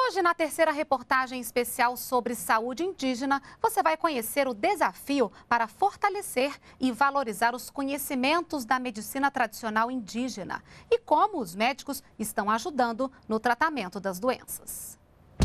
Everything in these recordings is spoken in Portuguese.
Hoje, na terceira reportagem especial sobre saúde indígena, você vai conhecer o desafio para fortalecer e valorizar os conhecimentos da medicina tradicional indígena e como os médicos estão ajudando no tratamento das doenças.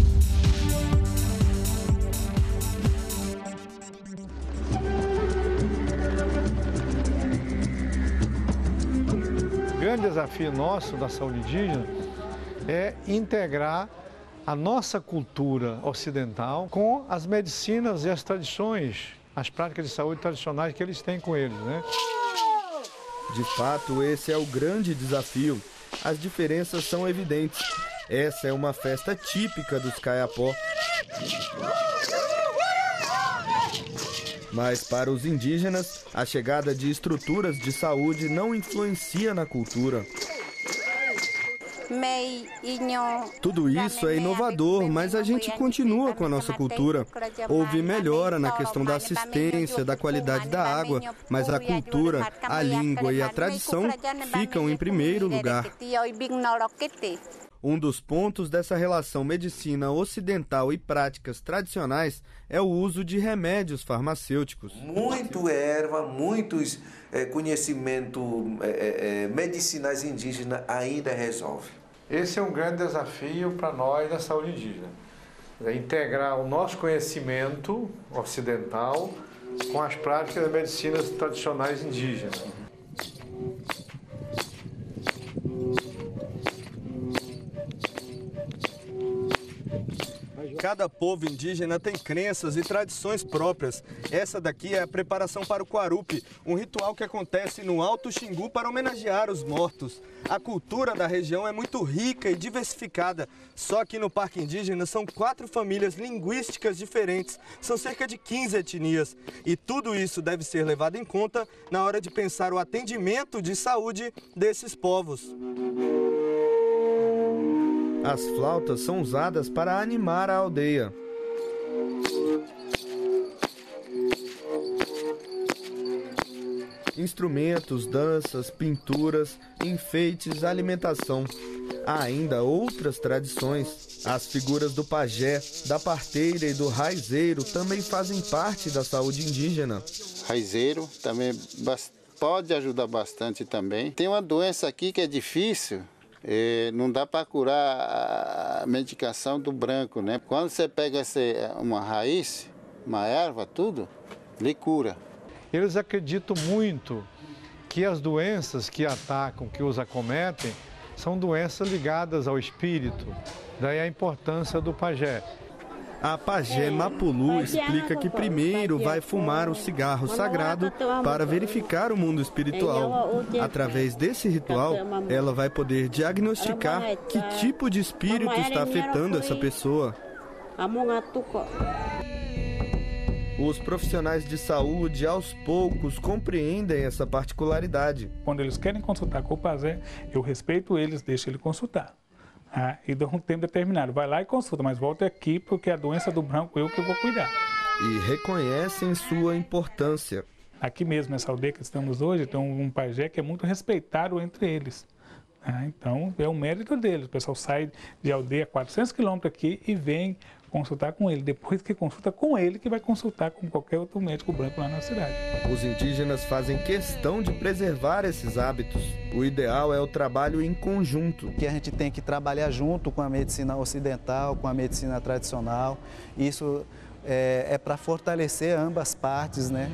O grande desafio nosso da saúde indígena é integrar a nossa cultura ocidental com as medicinas e as tradições, as práticas de saúde tradicionais que eles têm com eles, né? De fato, esse é o grande desafio. As diferenças são evidentes. Essa é uma festa típica dos Kayapó. Mas para os indígenas, a chegada de estruturas de saúde não influencia na cultura. Tudo isso é inovador, mas a gente continua com a nossa cultura. Houve melhora na questão da assistência, da qualidade da água, mas a cultura, a língua e a tradição ficam em primeiro lugar. Um dos pontos dessa relação medicina ocidental e práticas tradicionais é o uso de remédios farmacêuticos. Muito erva, muitos conhecimentos medicinais indígenas ainda resolve. Esse é um grande desafio para nós da saúde indígena. É integrar o nosso conhecimento ocidental com as práticas das medicinas tradicionais indígenas. Cada povo indígena tem crenças e tradições próprias. Essa daqui é a preparação para o Quarupi, um ritual que acontece no Alto Xingu para homenagear os mortos. A cultura da região é muito rica e diversificada. Só que no Parque Indígena são 4 famílias linguísticas diferentes. São cerca de 15 etnias. E tudo isso deve ser levado em conta na hora de pensar o atendimento de saúde desses povos. As flautas são usadas para animar a aldeia. Instrumentos, danças, pinturas, enfeites, alimentação. Há ainda outras tradições. As figuras do pajé, da parteira e do raizeiro também fazem parte da saúde indígena. Raizeiro também pode ajudar bastante também. Tem uma doença aqui que é difícil. Não dá para curar a medicação do branco, né? Quando você pega uma raiz, uma erva, tudo, ele cura. Eles acreditam muito que as doenças que atacam, que os acometem, são doenças ligadas ao espírito. Daí a importância do pajé. A pajé Mapulu explica que primeiro vai fumar o cigarro sagrado para verificar o mundo espiritual. Através desse ritual, ela vai poder diagnosticar que tipo de espírito está afetando essa pessoa. Os profissionais de saúde, aos poucos, compreendem essa particularidade. Quando eles querem consultar com o pajé, eu respeito eles, deixo ele consultar. E dá um tempo determinado, vai lá e consulta, mas volta aqui porque a doença do branco eu que vou cuidar. E reconhecem sua importância. Aqui mesmo, nessa aldeia que estamos hoje, tem um pajé que é muito respeitado entre eles. Então, é um mérito deles. O pessoal sai de aldeia 400 quilômetros aqui e vem consultar com ele. Depois que consulta com ele, que vai consultar com qualquer outro médico branco lá na cidade. Os indígenas fazem questão de preservar esses hábitos. O ideal é o trabalho em conjunto. Que a gente tem que trabalhar junto com a medicina ocidental, com a medicina tradicional. Isso é para fortalecer ambas partes, né?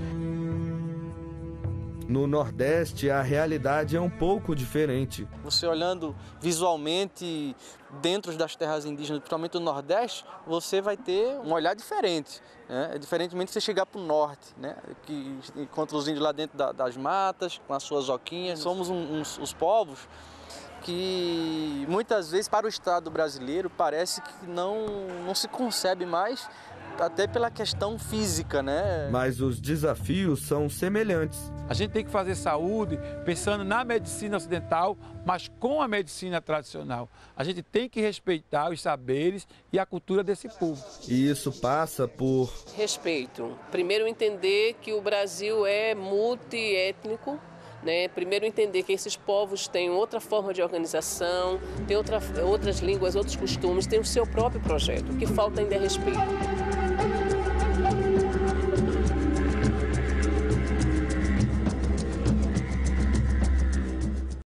No Nordeste, a realidade é um pouco diferente. Você olhando visualmente dentro das terras indígenas, principalmente no Nordeste, você vai ter um olhar diferente. Né? Diferentemente de você chegar para o Norte, né? Que encontra os índios lá dentro das matas, com as suas oquinhas. Somos os povos que muitas vezes para o Estado brasileiro parece que não se concebe mais, até pela questão física, né? Mas os desafios são semelhantes. A gente tem que fazer saúde pensando na medicina ocidental, mas com a medicina tradicional. A gente tem que respeitar os saberes e a cultura desse povo. E isso passa por respeito. Primeiro, entender que o Brasil é multiétnico, né? Primeiro entender que esses povos têm outra forma de organização, têm outras línguas, outros costumes, têm o seu próprio projeto. O que falta ainda é respeito.